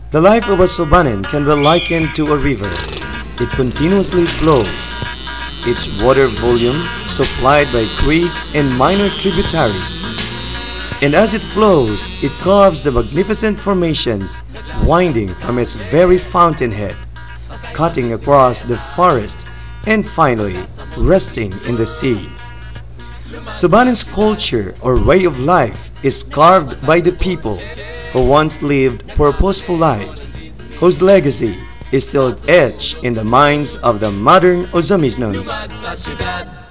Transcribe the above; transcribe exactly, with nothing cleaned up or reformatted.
The life of a Subanen can be likened to a river. It continuously flows, its water volume supplied by creeks and minor tributaries. And as it flows, it carves the magnificent formations winding from its very fountainhead, cutting across the forest and finally resting in the sea. Subanen's culture or way of life is carved by the people who once lived purposeful lives, whose legacy is still etched in the minds of the modern Ozamisnons.